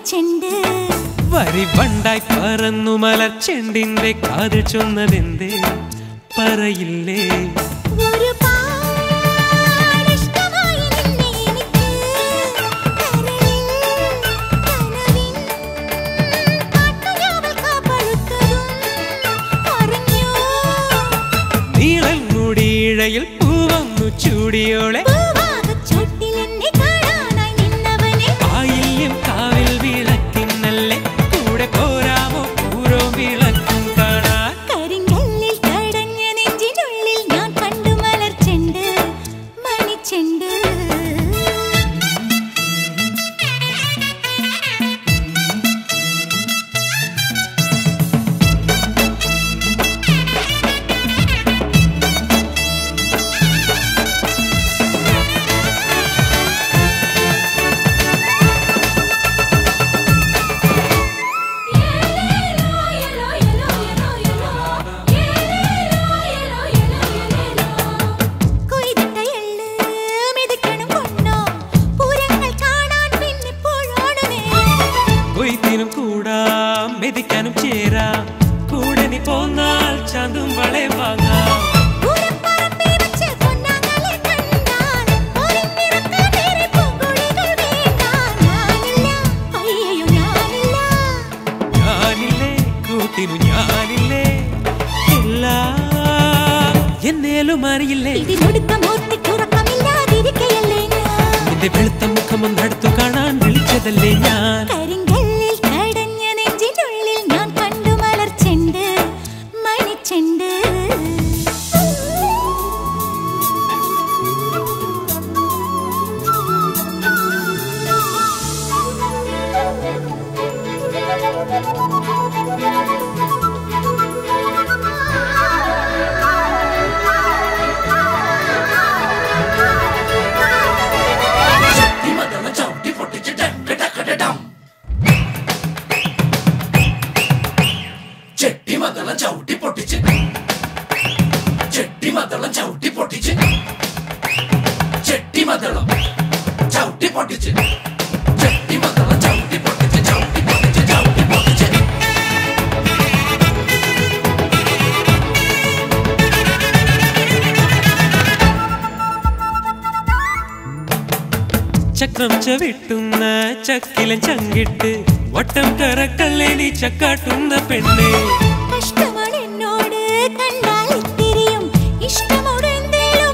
മണിച്ചെണ്ട് വരി വണ്ടായി പറന്നു മലർച്ചെണ്ടിന്റെ കാതിൽ ചൊന്നതെന്തേ പറയില്ലേ നീളൽ മുടിയിഴയിൽ പൂവന്നു ചൂടിയോളെ ആയില്യം കാവിൽ വിളക്കിന്നല്ലേ കൂടെ പോരാമോ പൂരോ വിളക്കും കാണാൻ കരിങ്കല്ലിൽ കടഞ്ഞ നെഞ്ചിനുള്ളിൽ ഞാൻ കണ്ടു മലർച്ചെണ്ട് മണിച്ചെണ്ട് മെതിക്കാനും ചേരാം കൂടെ നീ പോന്നാൽ ചാന്തും വളെ വാങ്ങാം ഞാനില്ലേ കൂട്ടിനു ഞാനില്ലേ എല്ലാം എന്നേലും അറിയില്ലേ നിന്റെ വെളുത്ത മുഖമൊന്നടുത്തു കാണാൻ വിളിച്ചതല്ലേ ഞാൻ ചക്രം ചവിട്ടുന്ന ചക്കിലൻ ചങ്കിട്ട് വട്ടം കറക്കല്ലേനി ചക്കാട്ടുന്ന പെണ്ണേ കഷ്ടമെന്നോട് കണ്ടാൽ തിരിയും ഇഷ്ടമോടെന്തേലും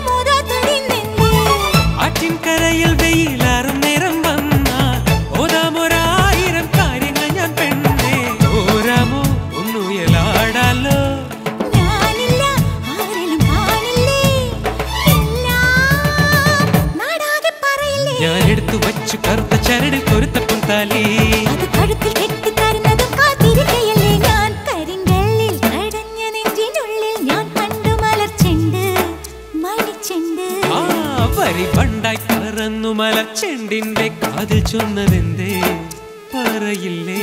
ആറ്റിൻ കരയിൽ വെയിലാറും നേരം വന്നാൽ ഓരാമൊരായിരം കാര്യങ്ങൾ ഞാൻ പെണ്ണേ ഓരാമോ ഒന്നുയലാടാലോ ഞാൻ എടുത്തു വച്ചു കറുത്ത ചരടിൽ കൊരുത്തപ്പം താലി കഴുത്തിൽ കെട്ടിത്തരുന്നതും കാത്തിരിക്കയല്ലേ ഞാൻ കരിങ്കല്ലിൽ കടഞ്ഞ നെഞ്ചിനുള്ളിൽ ഞാൻ കണ്ടു മലർച്ചെണ്ട് മണിച്ചെണ്ട് വരി വണ്ടായി പറന്നു മലർച്ചെണ്ടിന്റെ കാതിൽ ചൊന്നതെന്തേ പറയില്ലേ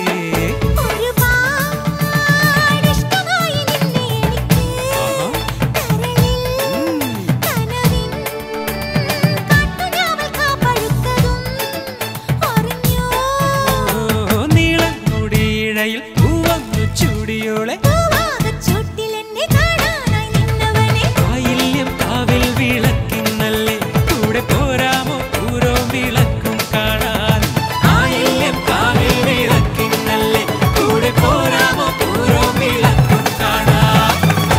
പൂവന്നു ചൂടിയോളെ ആയില്യം കാവിൽ വിളക്കിന്നല്ലേ കൂടെ പോരാമോ പൂരോ വിളക്കും കാണാൻ ആയില്യം കാവിൽ വിളക്കിന്നല്ലേ കൂടെ പോരാമോ പൂരോ വിളക്കും കാണാൻ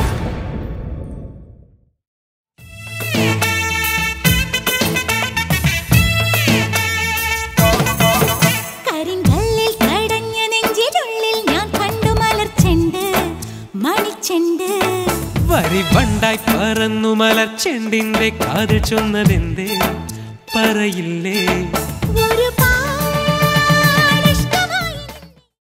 കരിങ്കല്ലിൽ കടഞ്ഞ നെഞ്ചിനുള്ളിൽ ഞാൻ കണ്ടു മലർച്ചെണ്ട് മണിച്ചെണ്ട് വരി വണ്ടായി പറന്നു മലർച്ചെണ്ടിന്റെ കാതിൽ ചൊന്നതെന്തേ പറയില്ലേ